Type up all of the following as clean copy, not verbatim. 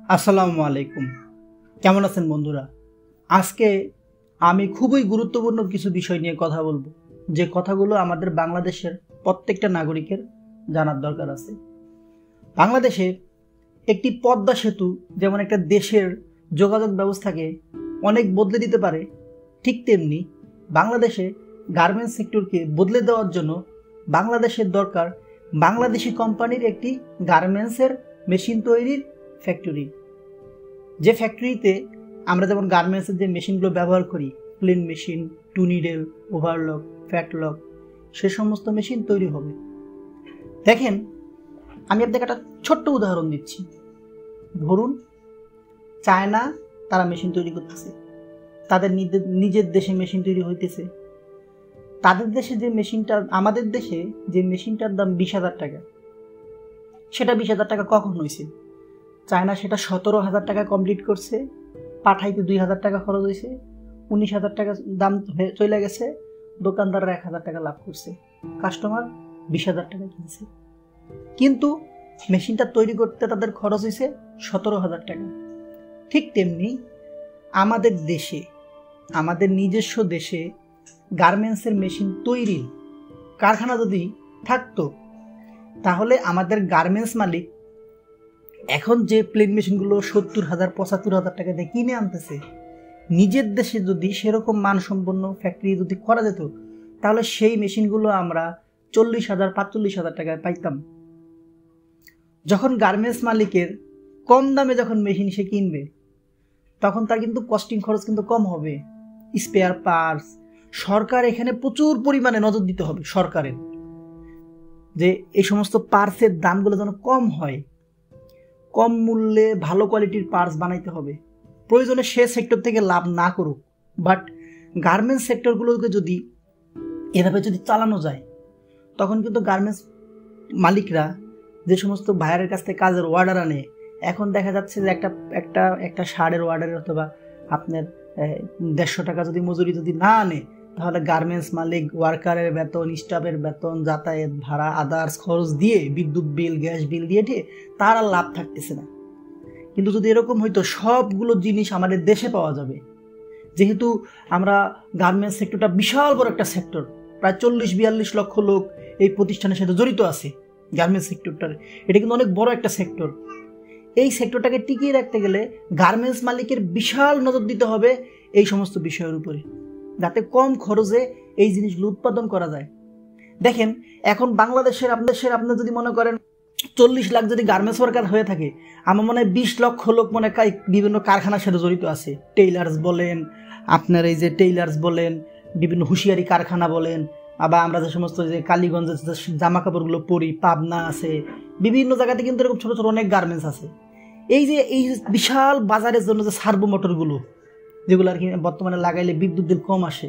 আসসালামু আলাইকুম। কেমন আছেন বন্ধুরা? আজকে আমি খুবই গুরুত্বপূর্ণ কিছু বিষয় নিয়ে কথা বলবো, যে কথাগুলো আমাদের বাংলাদেশের প্রত্যেকটা নাগরিকের জানার দরকার আছে। বাংলাদেশে একটি পদ্মা সেতু যেমন একটা দেশের যোগাযোগ ব্যবস্থাকে অনেক বদলে দিতে পারে, ঠিক তেমনি বাংলাদেশে গার্মেন্টস সেক্টরকে বদলে দেওয়ার জন্য বাংলাদেশের দরকার বাংলাদেশি কোম্পানির একটি গার্মেন্টসের মেশিন তৈরির ফ্যাক্টরি। যে ফ্যাক্টরিতে আমরা যেমন গার্মেন্টসের যে মেশিনগুলো ব্যবহার করি, plain machine, two needle, overlock, flatlock, সে সমস্ত মেশিন তৈরি হবে। দেখেন, আমি আপনাকে একটা ছোট্ট উদাহরণ দিচ্ছি। ধরুন চায়না তারা মেশিন তৈরি করতেছে, তাদের নিজের দেশে মেশিন তৈরি হইতেছে। তাদের দেশে যে মেশিনটা, আমাদের দেশে যে মেশিনটার দাম 20,000 টাকা, সেটা 20,000 টাকা কখন হয়েছে? চায়না সেটা 17,000 টাকা কমপ্লিট করছে, পাঠাইতে 2,000 টাকা খরচ হয়েছে, 19,000 টাকা দাম চলে গেছে, দোকানদাররা 1,000 টাকা লাভ করছে, কাস্টমার 20,000 টাকা কিনছে। কিন্তু মেশিনটা তৈরি করতে তাদের খরচ হয়েছে 17,000 টাকা। ঠিক তেমনি আমাদের দেশে, আমাদের নিজস্ব দেশে গার্মেন্টসের মেশিন তৈরির কারখানা যদি থাকতো, তাহলে আমাদের গার্মেন্টস মালিক এখন যে প্লেন মেশিনগুলো 70,000 75,000 টাকা দিয়ে কিনে আনতেছে, নিজের দেশে যদি সেরকম মানসম্পন্ন ফ্যাক্টরি যদি করা যেত, তাহলে সেই মেশিনগুলো আমরা 40,000 45,000 টাকায় পাইতাম। যখন গার্মেন্টস মালিকের কম দামে যখন মেশিন সে কিনবে, তখন তার কিন্তু কস্টিং খরচ কিন্তু কম হবে। স্পেয়ার পার্টস, সরকার এখানে প্রচুর পরিমাণে নজর দিতে হবে সরকারের, যে এই সমস্ত পার্টসের দামগুলো যেন কম হয়, কম মূল্যে ভালো কোয়ালিটির পার্টস বানাইতে হবে। প্রয়োজনে সে সেক্টর থেকে লাভ না করুক, বাট গার্মেন্টস সেক্টরগুলোকে যদি এভাবে যদি চালানো যায়, তখন কিন্তু গার্মেন্টস মালিকরা যে সমস্ত ভাইয়ারের কাছ থেকে কাজের অর্ডার আনে, এখন দেখা যাচ্ছে যে একটা শার্টের অর্ডারের অথবা আপনার 150 টাকা যদি মজুরি যদি না আনে, তাহলে গার্মেন্টস মালিক ওয়ার্কারের বেতন, স্টাফের বেতন, যাতায়াত ভাড়া, আদার্স খরচ দিয়ে, বিদ্যুৎ বিল, গ্যাস বিল দিয়ে তার আর লাভ থাকতেছে না। কিন্তু যদি এরকম হইতো, সবগুলো জিনিস আমাদের দেশে পাওয়া যাবে। যেহেতু আমরা গার্মেন্টস সেক্টরটা বিশাল বড় একটা সেক্টর, প্রায় 40-42 লক্ষ লোক এই প্রতিষ্ঠানের সাথে জড়িত আছে। গার্মেন্টস সেক্টরটার এটা কিন্তু অনেক বড় একটা সেক্টর। এই সেক্টরটাকে টিকিয়ে রাখতে গেলে গার্মেন্টস মালিকের বিশাল নজর দিতে হবে এই সমস্ত বিষয়ের উপরে, যাতে কম খরচে এই জিনিসগুলো উৎপাদন করা যায়। দেখেন, এখন বাংলাদেশের আপনার যদি মনে করেন 40 লাখ যদি গার্মেন্টস ওয়ার্কার হয়ে থাকে, আমার মনে হয় 20 লক্ষ লোক মনে হয় বিভিন্ন কারখানার সাথে জড়িত আছে। টেইলার্স বলেন, আপনার এই যে টেইলার্স বলেন, বিভিন্ন হুঁশিয়ারি কারখানা বলেন, আবার আমরা যে সমস্ত যে কালীগঞ্জে জামা কাপড়গুলো পরি, পাবনা আছে, বিভিন্ন জায়গাতে কিন্তু এরকম ছোটো ছোটো অনেক গার্মেন্টস আছে। এই বিশাল বাজারের জন্য যে সার্ভো মোটরগুলো, যেগুলো আর কি বর্তমানে লাগাইলে বিদ্যুৎ বিল কম আসে,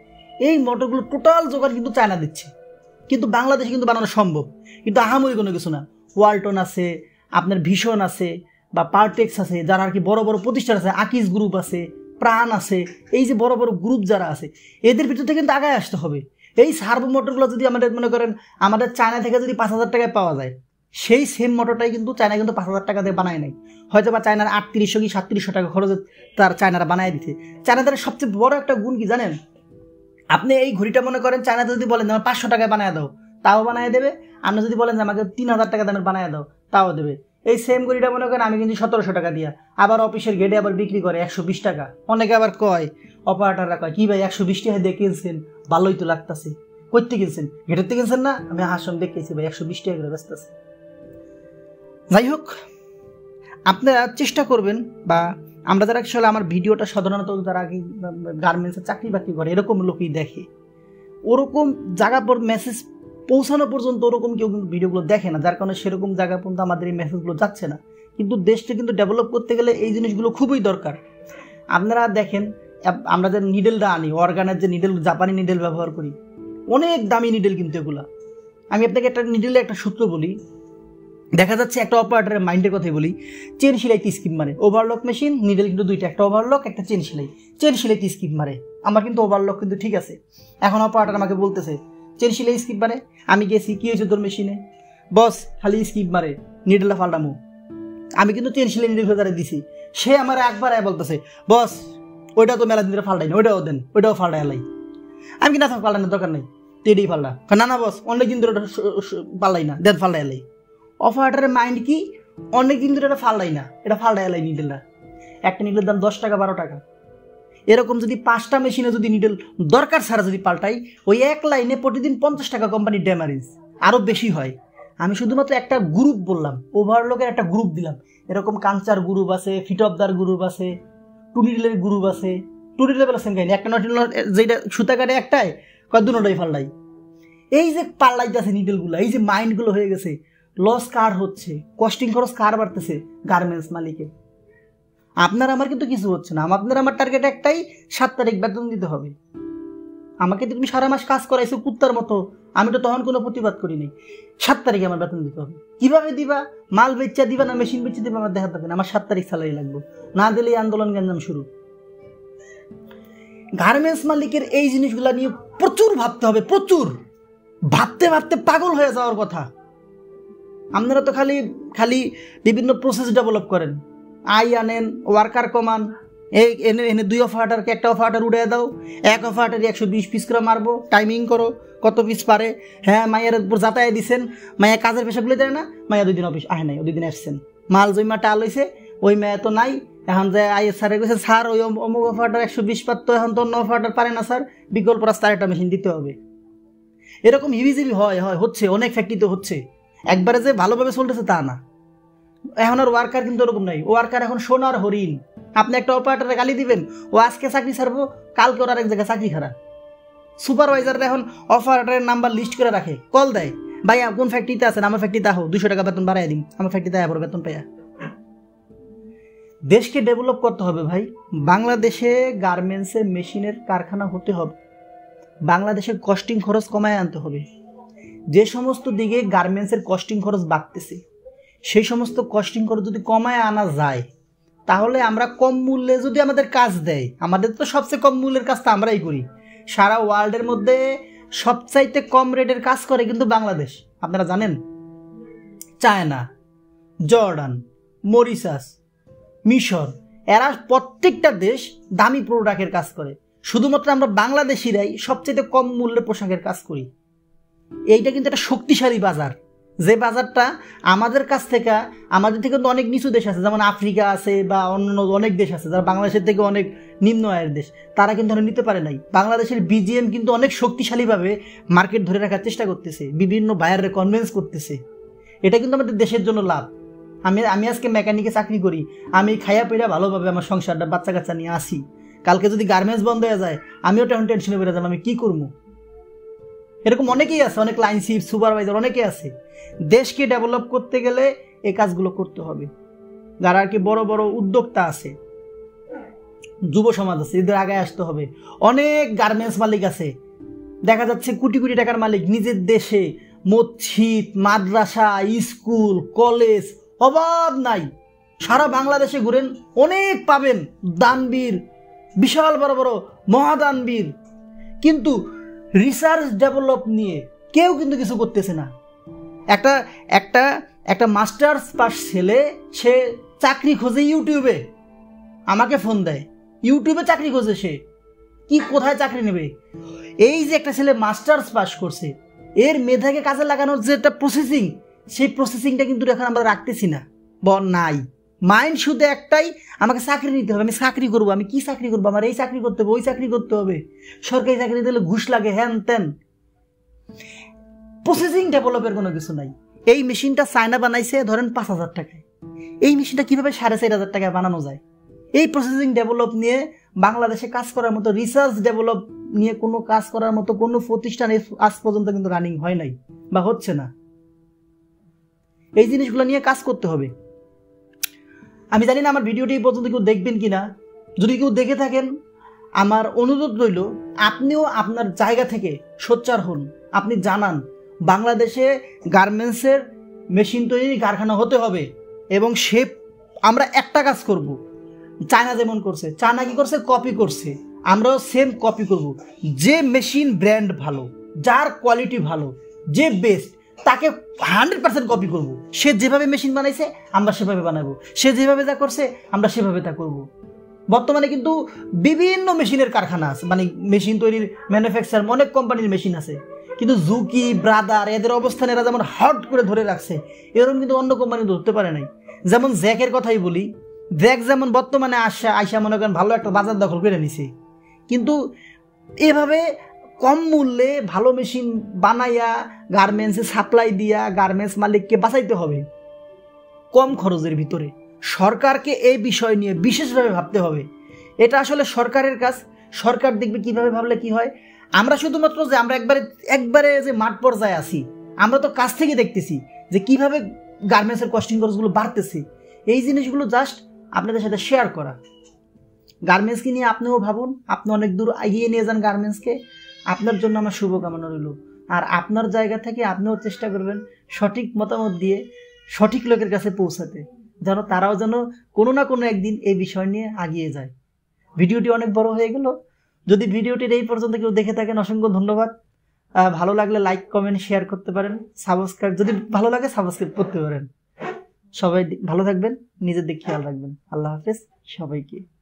এই মোটরগুলো টোটাল জোগাড় কিন্তু চায়না দিচ্ছে। কিন্তু বাংলাদেশে কিন্তু বানানো সম্ভব, কিন্তু আহামরি কোনো কিছু না। ওয়ালটন আছে, আপনার ভীষণ আছে, বা পারটেক্স আছে, যারা আর কি বড় বড় প্রতিষ্ঠান আছে, আকিজ গ্রুপ আছে, প্রাণ আছে, এই যে বড় বড় গ্রুপ যারা আছে, এদের ভিতর থেকে কিন্তু আগায় আসতে হবে। এই সার্ভো মোটরগুলো যদি আমাদের মনে করেন আমাদের চায়না থেকে যদি 5,000 টাকায় পাওয়া যায়, সেই সেম মোটরটাই কিন্তু চায়না কিন্তু 5,000 টাকা দিয়ে বানায় নাই, হয়তো বা চায়নার 3800 কি 3700 টাকা খরচে তার চায়নারা বানায় দিতে। চায়নাদের সবচেয়ে বড় একটা গুণ কি জানেন? আপনি এই ঘড়িটা মনে করেন চায়নাতে যদি বলেন আমার 500 টাকায় বানায় দাও, তাও বানায় দেবে। আপনি যদি বলেন যে আমাকে 3,000 টাকা দামের বানায় দাও, তাও দেবে। এই সেম ঘড়িটা মনে করেন আমি কিন্তু 1700 টাকা দিয়া আবার অফিসের গেটে আবার বিক্রি করে 120 টাকা। অনেকে আবার কয়, অপারেটাররা কয়, কি ভাই 120 টাকা দিয়ে কিনছেন, ভালোই তো লাগতেছে। করতে কিনছেন? গেটের থেকে কিনছেন না? আমি হাসন দেখেছি ভাই 120 টাকা করে ব্যস্ত আছে। যাই হোক, আপনারা চেষ্টা করবেন, বা আমরা যারা আসলে আমার ভিডিওটা সাধারণত যারা আগে গার্মেন্টসে চাকরি বাকরি করে এরকম লোকই দেখে, ওরকম জায়গা পর মেসেজ পৌঁছানো পর্যন্ত ওরকম কেউ কিন্তু ভিডিওগুলো দেখে না, যার কারণে সেরকম জায়গা পর্যন্ত আমাদের এই মেসেজগুলো যাচ্ছে না। কিন্তু দেশটা কিন্তু ডেভেলপ করতে গেলে এই জিনিসগুলো খুবই দরকার। আপনারা দেখেন, আমরা যে নিডেলটা আনি, অর্গানের যে নিডেল, জাপানি নিডেল ব্যবহার করি, অনেক দামি নিডেল কিন্তু এগুলা। আমি আপনাকে একটা নিডেলের একটা সূত্র বলি। দেখা যাচ্ছে একটা অপারেটরের মাইন্ডের কথাই বলি, চেন সেলাইতে স্কিপ মারে। ওভারলক মেশিন, নিডেল কিন্তু দুইটা, একটা ওভারলক একটা চেন সেলাইতে স্কিপ মারে। আমার কিন্তু ওভারলক কিন্তু ঠিক আছে। এখন অপারেটর আমাকে বলতেছে চেন সেলাই স্কিপ মারে। আমি গেছি, কি হয়েছে তোর মেশিনে? বস খালি স্কিপ মারে, নিডেলটা ফাল্টামু। আমি কিন্তু 3 শিলে নিডেল ফেদারে দিছি, সে আমার একবার বলতেছে বস ওইটা তো মেলা দিন ধরে ফাল্টাই না, ওইটাও দেন, ওইটাও ফাল্টাই এলাই। আমি কি না ফাল্টানোর দরকার নেই, তেডেই ফাল্টা। না না বস অনেক দিন ধরে ওটা পাল্লাই না, দেন ফাল্টাই এলাই। অপারেটরের মাইন্ড কি, অনেক দিন ধরে এটা ফাল্টাই না, এটা ফাল্টাই এলাই নিডেলটা। একটা নিডেলের দাম 10 টাকা 12 টাকা। এরকম যদি 5টা মেশিনে যদি নিডেল দরকার ছাড়া যদি পাল্টাই, ওই এক লাইনে প্রতিদিন 50 টাকা কোম্পানির ড্যামারেজ, আরও বেশি হয়। আমি শুধুমাত্র একটা গ্রুপ বললাম, ওভারলকের একটা গ্রুপ দিলাম। এরকম কাঞ্চার গ্রুপ আছে, ফিট অফ দার গ্রুপ আছে, টু নিডেলের গ্রুপ আছে। টু নিডেল বলেছেন কাহিনি, একটা নট যেটা সুতা কাটে একটাই কয় দুটোটাই ফাল্লাই। এই যে পাল্লাইতেছে নিডেলগুলো, এই যে মাইন্ডগুলো হয়ে গেছে, লস কার হচ্ছে, কস্টিং খরচ কার বাড়তেছে, গার্মেন্টস মালিকের। আপনার আমার কিন্তু কিছু হচ্ছে না। আপনার আমার টার্গেট একটাই, 7 তারিখ বেতন দিতে হবে। আমাকে তো তুমি সারা মাস কাজ করাইছো কুত্তার মতো, আমি তো তখন কোনো প্রতিবাদ করিনি। 7 তারিখে আমার বেতন দিতে হবে। কিভাবে দিবা, মাল বেচা দিবা না মেশিন বেচে দিবা আমার দেখা থাকবে না, আমার 7 তারিখ স্যালারি লাগবে, না দিলেই আন্দোলন গঞ্জাম শুরু। গার্মেন্টস মালিকের এই জিনিসগুলো নিয়ে প্রচুর ভাবতে হবে, প্রচুর ভাবতে ভাবতে পাগল হয়ে যাওয়ার কথা। আপনারা তো খালি খালি বিভিন্ন প্রসেস ডেভেলপ করেন, আই আনেন, ওয়ার্কার কমান, এই এনে এনে 2 অফারটারকে একটা অফারটার উড়ে দাও, এক অফারটার 120 পিস করে মারবো, টাইমিং করো কত পিস পারে। হ্যাঁ মায়ের উপর যাতায়াত দিচ্ছেন, মায়ের কাজের পেশাগুলো দেয় না, মায়া 2 দিন অফিস আহে নাই, 2 দিন আসছেন, মাল জমা টাল হয়েছে, ওই মেয়ে তো নাই। এখন যে আই স্যারে গেছে স্যার ওই অমুক অফারটার 120 পারতো, এখন তো অন্য অফারটার পারে না স্যার, বিকল্প রাস্তায় একটা মেশিন দিতে হবে। এরকম হিবিজিবি হয় হচ্ছে, অনেক ফ্যাক্টরিতে হচ্ছে। একবারে যে ভালোভাবে চলতেছে তা না। এখন আর ওয়ার্কার কিন্তু ওরকম নাই, ওয়ার্কার এখন সোনার হরিণ। আপনি একটা অপারেটরে গালি দিবেন, ও আজকে চাকরি ছাড়বো, কালকে ওর আরেক জায়গায় চাকরি খারাপ। সুপারভাইজাররা এখন অপারেটরের নাম্বার লিস্ট করে রাখে, কল দেয়, ভাই কোন ফ্যাক্টরিতে আছেন, আমার ফ্যাক্টরিতে আহো, 200 টাকা বেতন বাড়াই দিন, আমার ফ্যাক্টরিতে আয় বেতন পাইয়া। দেশকে ডেভেলপ করতে হবে ভাই। বাংলাদেশে গার্মেন্টসে মেশিনের কারখানা হতে হবে, বাংলাদেশের কস্টিং খরচ কমায় আনতে হবে। যে সমস্ত দিকে গার্মেন্টসের কস্টিং খরচ বাড়তেছে, সেই সমস্ত কস্টিং খরচ যদি কমায় আনা যায়, তাহলে আমরা কম মূল্যে যদি আমাদের কাজ দেয়, আমাদের তো সবচেয়ে কম মূল্যের কাজটা আমরাই করি। সারা ওয়ার্ল্ডের মধ্যে সবচাইতে কম রেটের কাজ করে কিন্তু বাংলাদেশ, আপনারা জানেন। চায়না, জর্ডান, মরিশাস, মিশর, এরা প্রত্যেকটা দেশ দামি প্রোডাক্টের কাজ করে, শুধুমাত্র আমরা বাংলাদেশিরাই সবচেয়ে কম মূল্যে পোশাকের কাজ করি। এইটা কিন্তু একটা শক্তিশালী বাজার, যে বাজারটা আমাদের কাছ থেকে, আমাদের থেকে কিন্তু অনেক নিচু দেশ আছে, যেমন আফ্রিকা আছে বা অন্য অনেক দেশ আছে যারা বাংলাদেশের থেকে অনেক নিম্ন আয়ের দেশ, তারা কিন্তু নিতে পারে নাই। বাংলাদেশের বিজিএম কিন্তু অনেক শক্তিশালীভাবে মার্কেট ধরে রাখার চেষ্টা করতেছে, বিভিন্ন বায়াররে কনভিন্স করতেছে। এটা কিন্তু আমাদের দেশের জন্য লাভ। আমি আজকে মেকানিকে চাকরি করি, আমি খাইয়া পেড়া ভালোভাবে আমার সংসারটা বাচ্চা কাচ্চা নিয়ে আসি। কালকে যদি গার্মেন্টস বন্ধ হয়ে যায়, আমিও তখন টেনশনে বেড়ে যাবো, আমি কী করবো। এরকম অনেকেই আছে, অনেক লাইন শিপ সুপারভাইজার অনেকে আছে। দেশকে ডেভেলপ করতে গেলে এই কাজগুলো করতে হবে। যারা আর কি বড় বড় উদ্যোক্তা আছে, যুব সমাজ আছে, এদের আগে আসতে হবে। অনেক গার্মেন্টস মালিক আছে, দেখা যাচ্ছে কোটি কোটি টাকার মালিক, নিজের দেশে মসজিদ, মাদ্রাসা, স্কুল, কলেজ অভাব নাই। সারা বাংলাদেশে ঘুরেন, অনেক পাবেন দানবীর, বিশাল বড় বড় মহাদানবীর, কিন্তু রিসার্চ ডেভেলপ নিয়ে কেউ কিন্তু কিছু করতেছে না। একটা একটা একটা মাস্টার্স পাস ছেলে, সে চাকরি খোঁজে ইউটিউবে, আমাকে ফোন দেয়, ইউটিউবে চাকরি খোঁজে, সে কি কোথায় চাকরি নেবে। এই যে একটা ছেলে মাস্টার্স পাস করছে, এর মেধাকে কাজে লাগানোর যে একটা প্রসেসিং, সেই প্রসেসিংটা কিন্তু এখন আমরা রাখতেছি না, নাই। মাইন্ড শুধু একটাই, আমাকে চাকরি নিতে হবে, আমি চাকরি করবো। আমি কি চাকরি করবো, আমার এই চাকরি করতে হবে, ওই চাকরি করতে হবে, সরকারি চাকরি দিলে ঘুষ লাগে, হ্যান ত্যান। প্রসেসিং ডেভেলপের কোনো কিছু নাই। এই মেশিনটা চায়না বানাইছে ধরেন 5,000 টাকায়, এই মেশিনটা কিভাবে 4,500 টাকায় বানানো যায়। এই প্রসেসিং ডেভেলপ নিয়ে বাংলাদেশে কাজ করার মতো, রিসার্চ ডেভেলপ নিয়ে কোনো কাজ করার মতো কোনো প্রতিষ্ঠান আজ পর্যন্ত কিন্তু রানিং হয় নাই বা হচ্ছে না। এই জিনিসগুলো নিয়ে কাজ করতে হবে। আমি জানি না আমার ভিডিওটি এই পর্যন্ত কেউ দেখবেন কিনা, যদি কেউ দেখে থাকেন আমার অনুরোধ রইল, আপনিও আপনার জায়গা থেকে সোচ্চার হন, আপনি জানান বাংলাদেশে গার্মেন্টসের মেশিন তৈরির কারখানা হতে হবে। এবং আমরা একটা কাজ করব, চায়না যেমন করছে, চায়না কি করছে, কপি করছে, আমরাও সেম কপি করব। যে মেশিন ব্র্যান্ড ভালো, যার কোয়ালিটি ভালো, যে বেস্ট, তাকে 100% কপি করব। সে যেভাবে মেশিন বানাইছে আমরা সেভাবে বানাবো, সে যেভাবে যা করছে আমরা সেভাবে তা করব। বর্তমানে কিন্তু বিভিন্ন মেশিনের কারখানা আছে, মানে মেশিন তৈরির ম্যানুফ্যাকচার অনেক কোম্পানির মেশিন আছে, কিন্তু জুকি ব্রাদার এদের অবস্থান এরা যেমন হট করে ধরে রাখছে, এরকম কিন্তু অন্য কোম্পানি ধরতে পারে নাই। যেমন জ্যাকের কথাই বলি, জ্যাক যেমন বর্তমানে আইসা মনে করেন ভালো একটা বাজার দখল করে নিছে, কিন্তু এভাবে কম মূল্যে ভালো মেশিন বানাইয়া গার্মেন্টসে সাপ্লাই দিয়া গার্মেন্টস মালিককে বাঁচাইতে হবে কম খরচের ভিতরে। সরকারকে এই বিষয় নিয়ে বিশেষভাবে ভাবতে হবে। এটা আসলে সরকারের কাজ, সরকার দেখবে কিভাবে ভাবলে কি হয়। আমরা শুধুমাত্র যে আমরা একবারে যে মাঠ পর্যায়ে আছি, আমরা তো কাছ থেকে দেখতেছি যে কিভাবে গার্মেন্টসের কস্টিং খরচগুলো বাড়তেছে। এই জিনিসগুলো জাস্ট আপনাদের সাথে শেয়ার করা। গার্মেন্টসকে নিয়ে আপনিও ভাবুন, আপনি অনেক দূর এগিয়ে নিয়ে যান গার্মেন্টসকে। আপনার জন্য আমার শুভকামনা রইল। আর আপনার জায়গা থেকে আপনিও চেষ্টা করবেন সঠিক মতামত দিয়ে সঠিক লোকের কাছে পৌঁছাতে, যেন তারাও যেন কোনো না কোনো একদিন এই বিষয় নিয়ে এগিয়ে যায়। ভিডিওটি অনেক বড় হয়ে গেল। যদি ভিডিওটির এই পর্যন্ত কেউ দেখে থাকেন অসংখ্য ধন্যবাদ। ভালো লাগলে লাইক কমেন্ট শেয়ার করতে পারেন, সাবস্ক্রাইব যদি ভালো লাগে সাবস্ক্রাইব করতে পারেন। সবাই ভালো থাকবেন, নিজের দিকে খেয়াল রাখবেন। আল্লাহ হাফেজ সবাইকে।